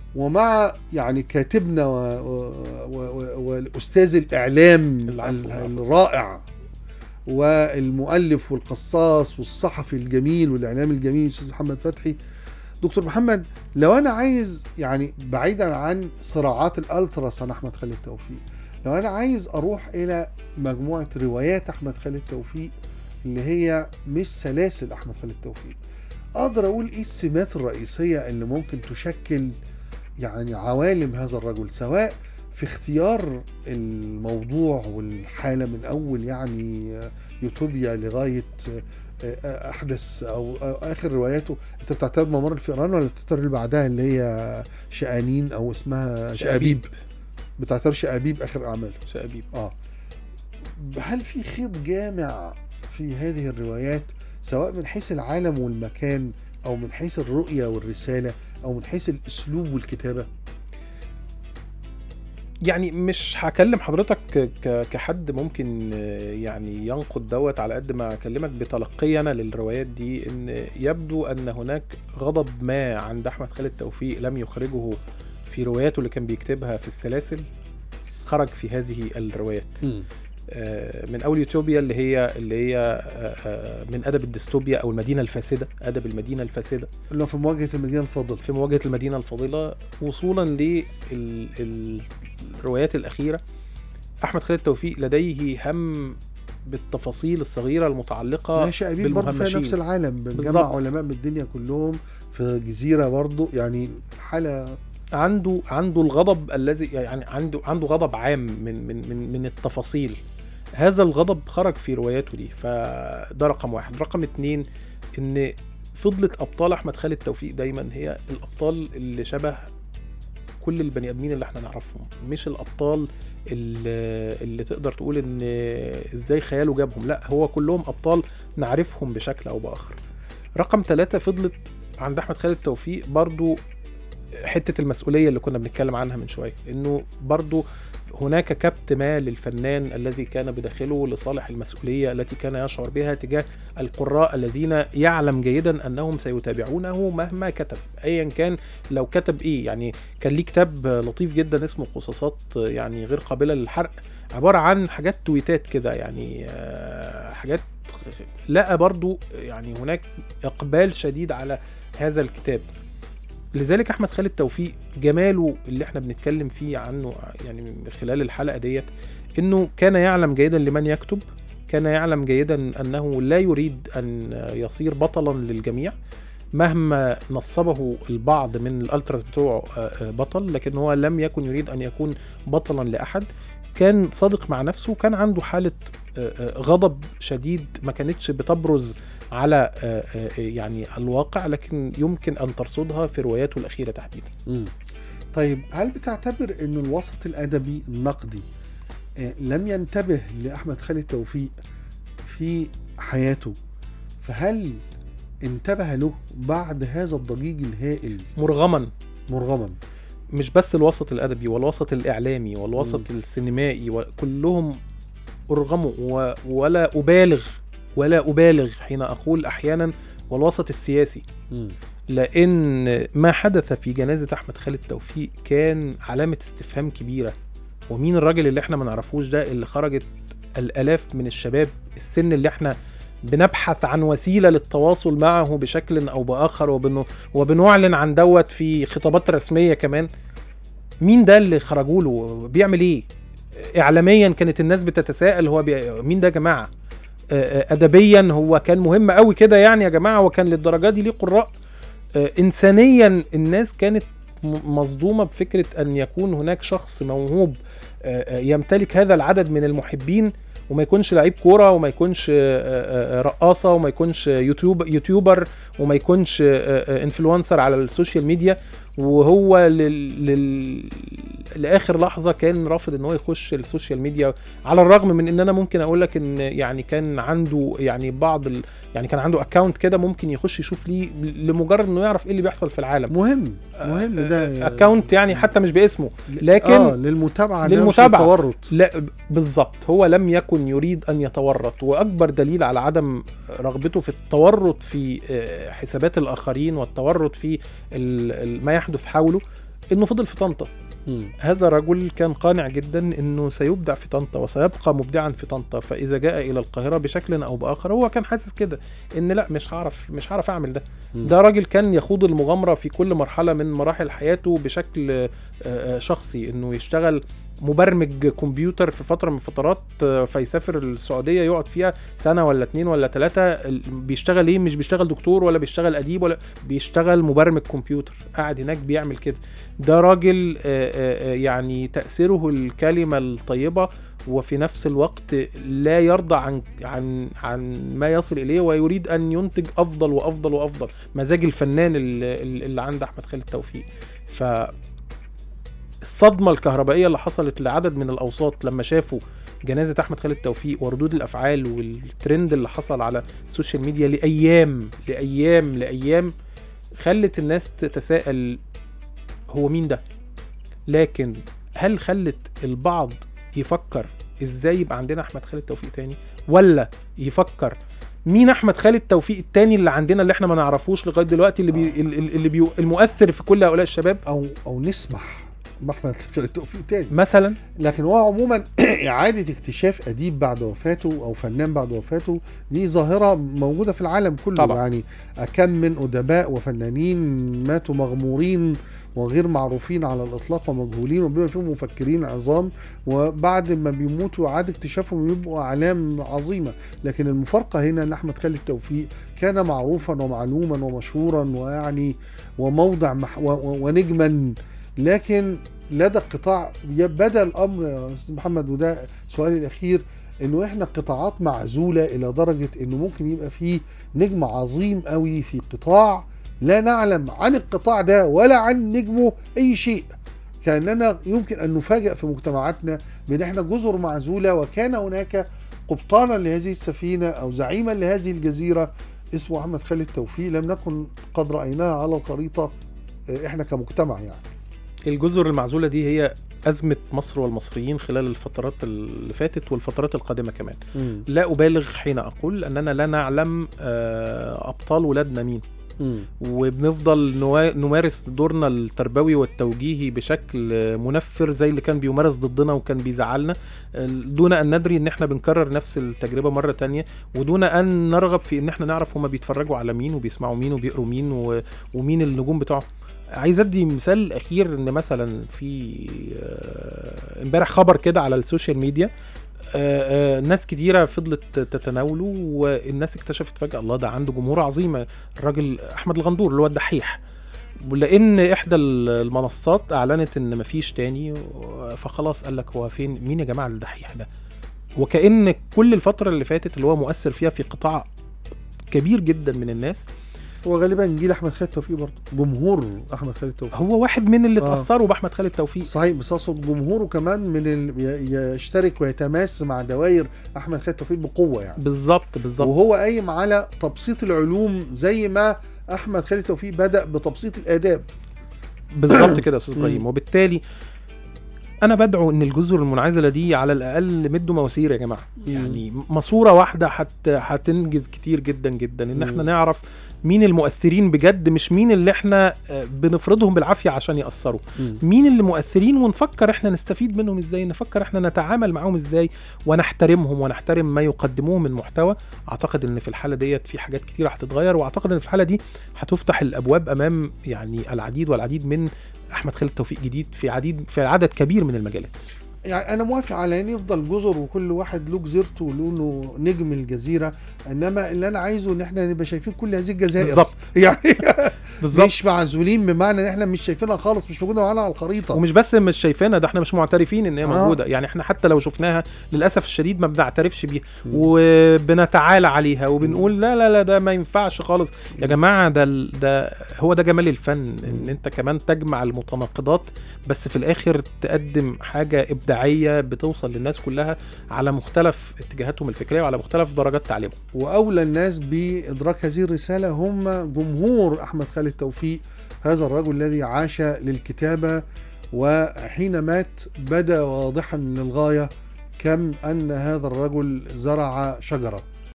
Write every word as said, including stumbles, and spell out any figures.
ومع يعني كاتبنا والأستاذ الإعلام الرائع والمؤلف والقصاص والصحفي الجميل والإعلام الجميل الأستاذ محمد فتحي. دكتور محمد، لو أنا عايز يعني بعيدا عن صراعات الألتراس عن أحمد خالد توفيق، لو أنا عايز أروح إلى مجموعة روايات أحمد خالد توفيق اللي هي مش سلاسل أحمد خالد توفيق، أقدر أقول إيه السمات الرئيسية اللي ممكن تشكل يعني عوالم هذا الرجل، سواء في اختيار الموضوع والحالة من أول يعني يوتوبيا لغاية أحدث أو آخر رواياته. أنت بتعتبر ممر الفئران ولا بتعتبر اللي بعدها اللي هي شقانين أو اسمها شقابيب؟ بتعتبر شقابيب آخر أعماله؟ شقابيب. آه هل في خيط جامع في هذه الروايات سواء من حيث العالم والمكان أو من حيث الرؤية والرسالة أو من حيث الأسلوب والكتابة؟ يعني مش هكلم حضرتك كحد ممكن يعني ينقد دوت، على قد ما اكلمك بتلقي انا للروايات دي، ان يبدو ان هناك غضب ما عند احمد خالد توفيق لم يخرجه في رواياته اللي كان بيكتبها في السلاسل، خرج في هذه الروايات. م. من اول يوتوبيا اللي هي اللي هي من ادب الديستوبيا او المدينه الفاسده، ادب المدينه الفاسده اللي في مواجهه المدينه الفاضله، في مواجهه المدينه الفاضله، وصولا للروايات الاخيره. احمد خالد توفيق لديه هم بالتفاصيل الصغيره المتعلقه بالمهمشين، برضه في نفس العالم بنجمع علماء من الدنيا كلهم في جزيره، برضه يعني حاله عنده عنده الغضب الذي يعني عنده عنده غضب عام من من من من التفاصيل. هذا الغضب خرج في رواياته دي، فده رقم واحد. رقم اتنين، ان فضلت ابطال احمد خالد توفيق دايما هي الابطال اللي شبه كل البني ادمين اللي احنا نعرفهم، مش الابطال اللي, اللي تقدر تقول ان ازاي خياله جابهم، لا، هو كلهم ابطال نعرفهم بشكل او باخر. رقم ثلاثة، فضلت عند احمد خالد توفيق برضو حتة المسؤولية اللي كنا بنتكلم عنها من شوية، انه برضو هناك كبت ما للفنان الذي كان بداخله لصالح المسؤولية التي كان يشعر بها تجاه القراء الذين يعلم جيدا أنهم سيتابعونه مهما كتب، أيا كان لو كتب إيه. يعني كان ليه كتاب لطيف جدا اسمه قصصات يعني غير قابلة للحرق، عبارة عن حاجات تويتات كده، يعني حاجات لقى برضو يعني هناك إقبال شديد على هذا الكتاب. لذلك أحمد خالد توفيق جماله اللي احنا بنتكلم فيه عنه يعني خلال الحلقة ديت، انه كان يعلم جيدا لمن يكتب، كان يعلم جيدا انه لا يريد ان يصير بطلا للجميع مهما نصبه البعض من الالتراس بتوعه بطل، لكن هو لم يكن يريد ان يكون بطلا لأحد. كان صادق مع نفسه، كان عنده حالة غضب شديد ما كانتش بتبرز على يعني الواقع، لكن يمكن أن ترصدها في رواياته الأخيرة تحديدا. م. طيب، هل بتعتبر أن الوسط الأدبي النقدي لم ينتبه لأحمد خالد توفيق في حياته، فهل انتبه له بعد هذا الضجيج الهائل؟ مرغما مرغما مش بس الوسط الأدبي والوسط الإعلامي والوسط م. السينمائي، وكلهم أرغموا، ولا أبالغ ولا أبالغ حين أقول أحيانا والوسط السياسي، م. لأن ما حدث في جنازة أحمد خالد توفيق كان علامة استفهام كبيرة. ومين الراجل اللي احنا ما نعرفوش ده اللي خرجت الآلاف من الشباب السن اللي احنا بنبحث عن وسيلة للتواصل معه بشكل أو بآخر، وبنو وبنعلن عن دوت في خطابات رسمية كمان؟ مين ده اللي خرجوا له؟ بيعمل ايه؟ إعلاميا كانت الناس بتتساءل هو بي... مين ده يا جماعة؟ أدبيا هو كان مهم قوي كده يعني يا جماعة؟ وكان للدرجة دي ليه قراء؟ إنسانيا الناس كانت مصدومة بفكرة أن يكون هناك شخص موهوب يمتلك هذا العدد من المحبين، وما يكونش لعيب كورة، وما يكونش رقاصة، وما يكونش يوتيوب يوتيوبر، وما يكونش انفلونسر على السوشيال ميديا، وهو لل... لل... لآخر لحظة كان رافض ان هو يخش السوشيال ميديا، على الرغم من ان انا ممكن اقول لك ان يعني كان عنده يعني بعض ال... يعني كان عنده اكاونت كده ممكن يخش يشوف ليه لمجرد انه يعرف ايه اللي بيحصل في العالم. مهم مهم ده اكاونت يعني حتى مش باسمه، لكن اه للمتابعة للمتابعة التورط. لا بالظبط، هو لم يكن يريد ان يتورط، واكبر دليل على عدم رغبته في التورط في حسابات الاخرين والتورط في ال... ما يحدث حوله انه فضل في طنطا. مم. هذا رجل كان قانع جدا انه سيبدع في طنطا وسيبقى مبدعا في طنطا، فاذا جاء الى القاهره بشكل او باخر هو كان حاسس كده ان لا مش هعرف مش هعرف اعمل ده. مم. ده راجل كان يخوض المغامره في كل مرحله من مراحل حياته بشكل آه، آه، شخصي، انه يشتغل مبرمج كمبيوتر في فتره من فترات، آه، فيسافر السعوديه يقعد فيها سنه ولا اتنين ولا تلاته. بيشتغل ايه؟ مش بيشتغل دكتور ولا بيشتغل اديب ولا بيشتغل مبرمج كمبيوتر، قاعد هناك بيعمل كده. ده راجل آه، آه، يعني تأثيره الكلمة الطيبة، وفي نفس الوقت لا يرضى عن عن عن ما يصل إليه، ويريد أن ينتج أفضل وأفضل وأفضل. مزاج الفنان اللي, اللي عند أحمد خالد توفيق. ف الصدمة الكهربائية اللي حصلت لعدد من الأوساط لما شافوا جنازة أحمد خالد توفيق، وردود الأفعال والترند اللي حصل على السوشيال ميديا لأيام لأيام لأيام، خلت الناس تتساءل هو مين ده؟ لكن هل خلت البعض يفكر ازاي يبقى عندنا احمد خالد توفيق تاني، ولا يفكر مين احمد خالد توفيق التاني اللي عندنا اللي احنا ما نعرفوش لغايه دلوقتي، اللي بي اللي بي المؤثر في كل هؤلاء الشباب، او او نسمح باحمد خالد توفيق تاني مثلا؟ لكن هو عموما اعاده اكتشاف اديب بعد وفاته او فنان بعد وفاته دي ظاهره موجوده في العالم كله طبعا. يعني كم من ادباء وفنانين ماتوا مغمورين وغير معروفين على الاطلاق ومجهولين، وبما فيهم مفكرين عظام، وبعد ما بيموتوا عاد اكتشافهم يبقوا اعلام عظيمه. لكن المفارقه هنا ان احمد خالد توفيق كان معروفا ومعلوما ومشهورا ويعني وموضع مح ونجما، لكن لدى القطاع بدا الامر يا استاذ محمد، وده سؤالي الاخير، انه احنا قطاعات معزوله الى درجه انه ممكن يبقى فيه نجم عظيم قوي في قطاع لا نعلم عن القطاع ده ولا عن نجمه اي شيء. كاننا يمكن ان نفاجئ في مجتمعاتنا بان احنا جزر معزوله، وكان هناك قبطانا لهذه السفينه او زعيما لهذه الجزيره اسمه احمد خالد توفيق، لم نكن قد رايناها على الخريطه احنا كمجتمع. يعني الجزر المعزولة دي هي أزمة مصر والمصريين خلال الفترات اللي فاتت والفترات القادمة كمان. م. لا أبالغ حين أقول أننا لا نعلم أبطال ولادنا مين، م. وبنفضل نمارس دورنا التربوي والتوجيهي بشكل منفر زي اللي كان بيمارس ضدنا وكان بيزعلنا، دون أن ندري أن احنا بنكرر نفس التجربة مرة تانية، ودون أن نرغب في أن احنا نعرف هما بيتفرجوا على مين وبيسمعوا مين وبيقروا مين ومين النجوم بتوعهم. عايز ادي مثال اخير، ان مثلا في امبارح خبر كده على السوشيال ميديا، ناس كتيرة فضلت تتناوله، والناس اكتشفت فجأة الله ده عنده جمهور عظيمة، الراجل احمد الغندور اللي هو الدحيح، ولان احدى المنصات اعلنت ان مفيش تاني، فخلاص قال لك هو فين مين يا جماعة الدحيح ده؟ وكأن كل الفترة اللي فاتت اللي هو مؤثر فيها في قطاع كبير جدا من الناس، وغالبا جيل احمد خالد توفيق برضه جمهور احمد خالد توفيق هو واحد من اللي اتاثروا آه. باحمد خالد توفيق. صحيح، بس اقصد جمهوره كمان من ال... يشترك ويتماس مع دوائر احمد خالد توفيق بقوه يعني. بالظبط بالظبط. وهو قايم على تبسيط العلوم زي ما احمد خالد توفيق بدا بتبسيط الاداب. بالظبط كده يا استاذ ابراهيم. وبالتالي انا بدعو ان الجزر المنعزله دي على الاقل مدوا مواسير يا جماعه، يعني ماسوره واحده حتى هتنجز كتير جدا جدا، ان احنا نعرف مين المؤثرين بجد، مش مين اللي احنا بنفرضهم بالعافيه عشان ياثروا، مين اللي مؤثرين، ونفكر احنا نستفيد منهم ازاي، نفكر احنا نتعامل معاهم ازاي، ونحترمهم ونحترم ما يقدموه من محتوى. اعتقد ان في الحاله ديت في حاجات كتير هتتغير، واعتقد ان في الحاله دي هتفتح الابواب امام يعني العديد والعديد من احمد خالد توفيق جديد في عديد في عدد كبير من المجالات. يعني انا موافق على ان يفضل جزر وكل واحد له جزيرته وله نجم الجزيره، انما اللي انا عايزه ان احنا نبقى شايفين كل هذه الجزائر بالظبط يعني بالظبط، مش معزولين بمعنى ان احنا مش شايفينها خالص، مش موجوده معانا على الخريطه، ومش بس مش شايفينها، ده احنا مش معترفين ان هي آه. موجوده، يعني احنا حتى لو شفناها للاسف الشديد ما بنعترفش بيها وبنتعالى عليها وبنقول لا لا لا ده ما ينفعش خالص. يا جماعه ده ده هو ده جمال الفن، ان انت كمان تجمع المتناقضات بس في الاخر تقدم حاجه ابداعيه بتوصل للناس كلها على مختلف اتجاهاتهم الفكريه وعلى مختلف درجات تعليمهم. واولى الناس بادراك هذه الرساله هم جمهور احمد خالد توفيق، هذا الرجل الذي عاش للكتابه، وحين مات بدا واضحا للغايه كم ان هذا الرجل زرع شجره.